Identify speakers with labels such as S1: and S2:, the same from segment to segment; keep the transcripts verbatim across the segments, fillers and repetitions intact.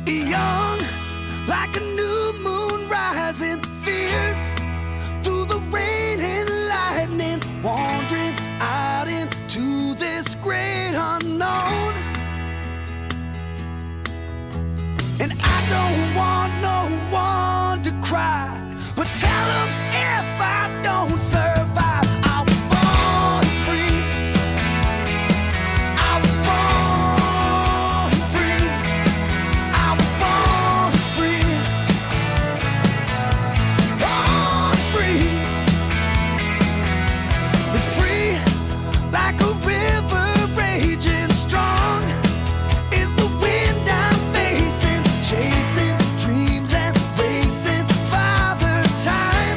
S1: young, like a new moon rising, fierce through the rain and lightning, wandering out into this great unknown. And I don't want no one to cry, but tell them if I don't survive, I was born free. I was born free. I was born free. Born free. Free like a river raging strong is the wind I'm facing, chasing dreams and racing Father Time.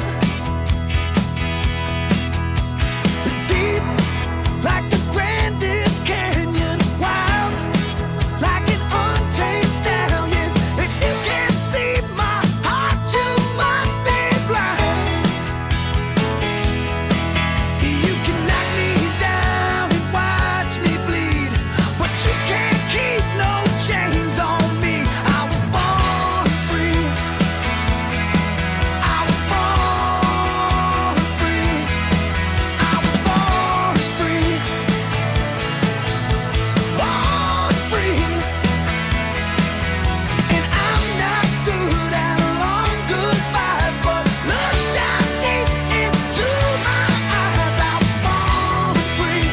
S1: Deep like the grandest canyon, wild like an untamed stallion. If you can't see my heart, you must be blind. You can knock me down and watch me bleed, but you can't keep no chains on me. I was born free. I was born free. I was born free. Born free. And I'm not good at long goodbyes, but look down deep into my eyes. I was born free.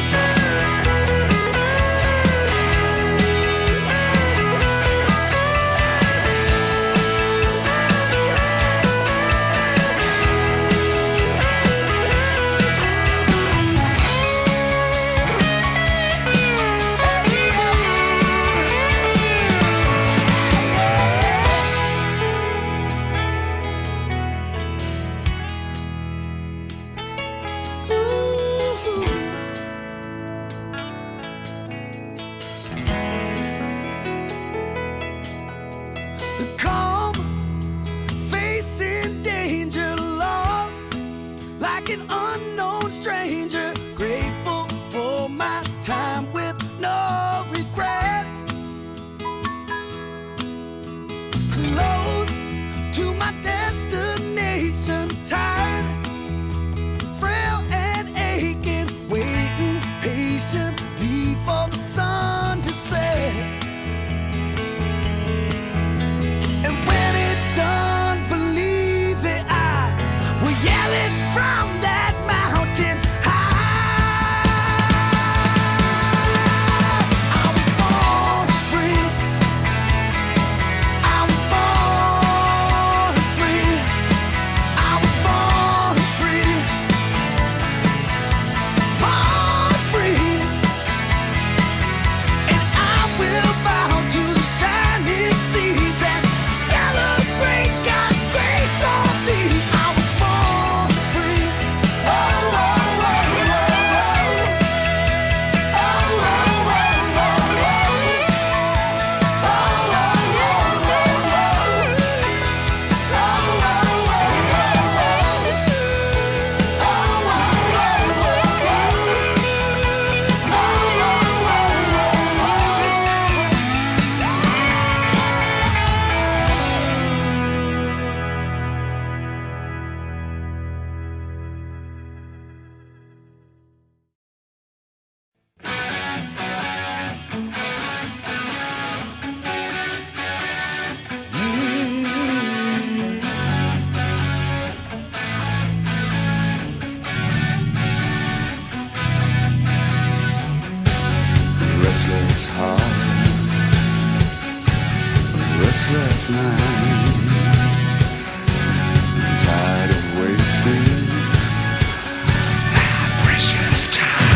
S1: Calm, facing danger, lost like an unknown stranger, grateful for my time with no regrets. Close to my destination, tired, frail and aching, waiting patiently for the sun to set. And when it's done, believe that I will yell it from that mountain high. I was born free. I was born free. I was born free. Born free. And I will bow to the shining seas and celebrate God's grace on me. I was born free. Oh, oh, oh, oh, oh. Oh, oh, oh, oh, oh. Oh, oh, oh, oh, oh. Oh, oh, oh,
S2: Restless heart, restless mind, tired of wasting my precious time.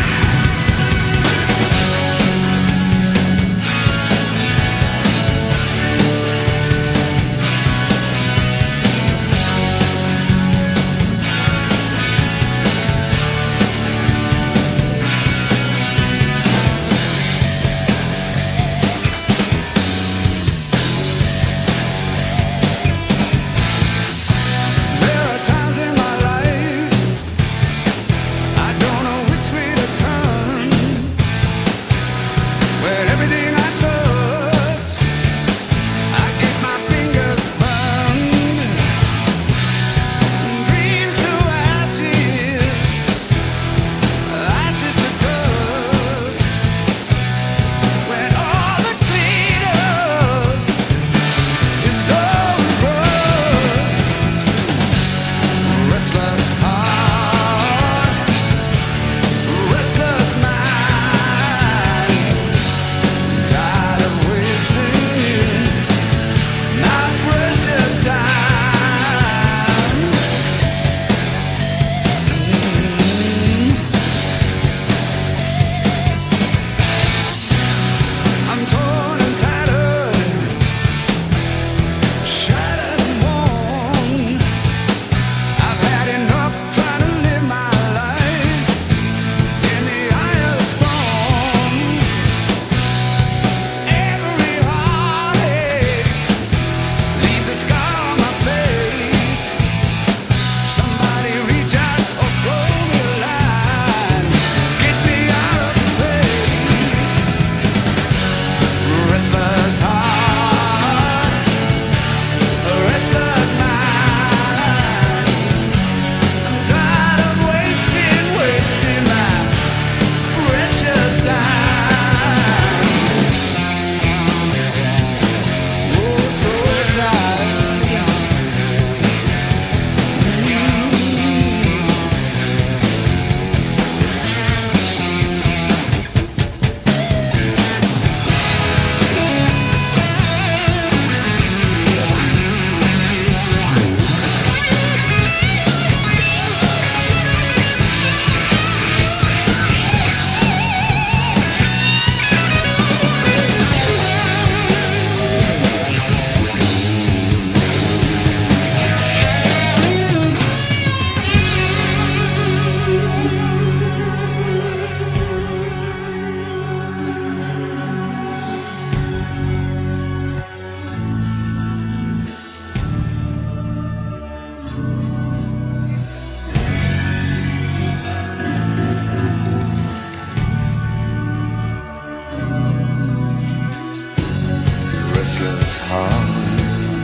S2: Restless heart,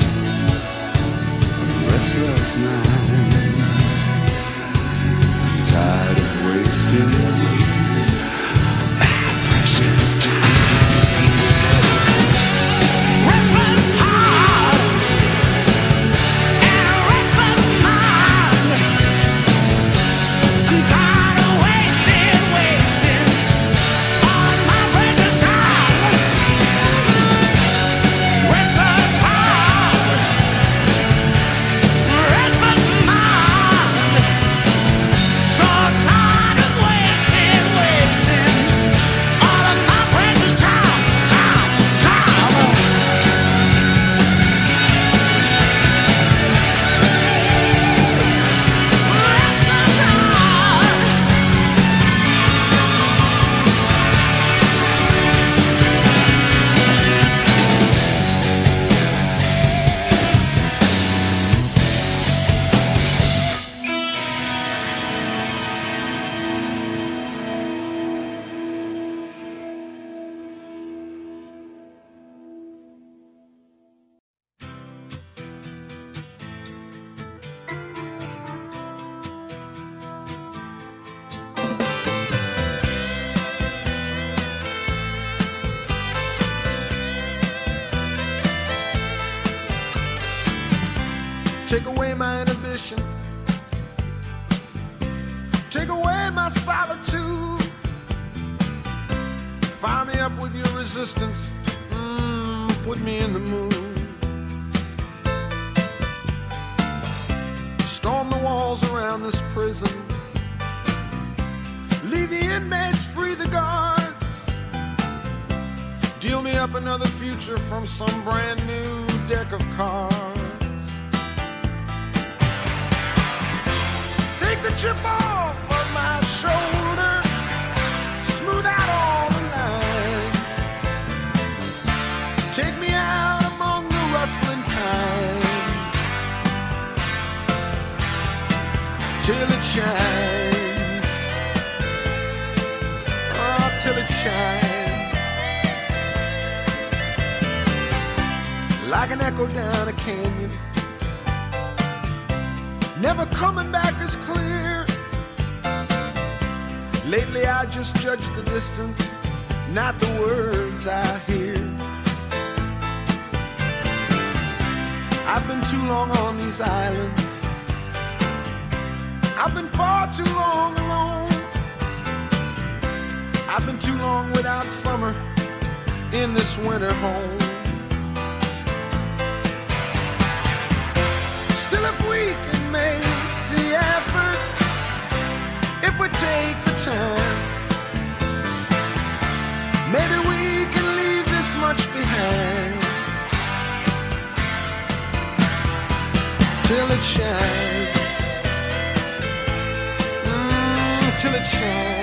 S2: restless night, tired of wasting my precious time.
S1: Restless heart and restless mind. I'm tired of wasting, wasting all my precious time. Restless heart, restless mind. So tired of wasting, wasting all of my precious time, time, time. Restless heart. Take away my inhibition, take away my solitude, fire me up with your resistance, mm, put me in the mood. Storm the walls around this prison, leave the inmates free, the guards, deal me up another future from some brand new deck of cards. Take the chip off of my shoulder, smooth out all the lines, take me out among the rustling pines, till it shines, oh, till it shines, like an echo down a canyon, never coming back as clear. Lately I just judge the distance, not the words I hear. I've been too long on these islands, I've been far too long alone, I've been too long without summer in this winter home. Still, if we can make the effort, if we take the time, maybe we can leave this much behind, till it shines, mm, till it shines.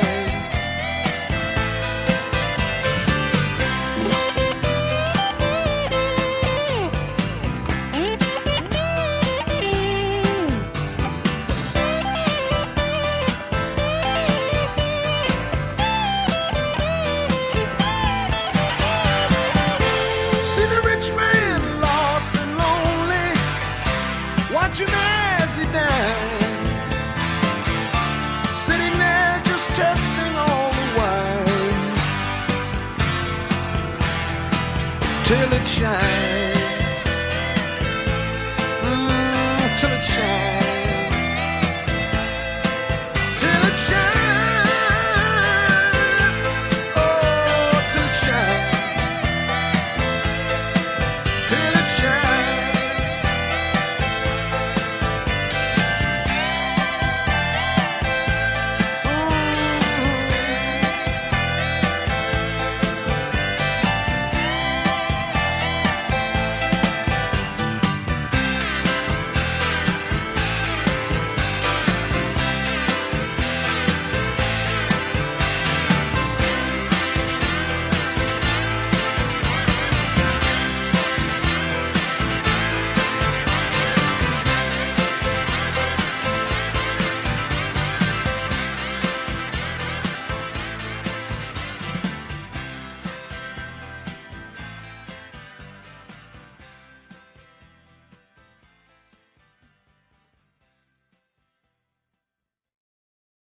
S1: Watch him as he dies, sitting there just testing all the wines, till it shines.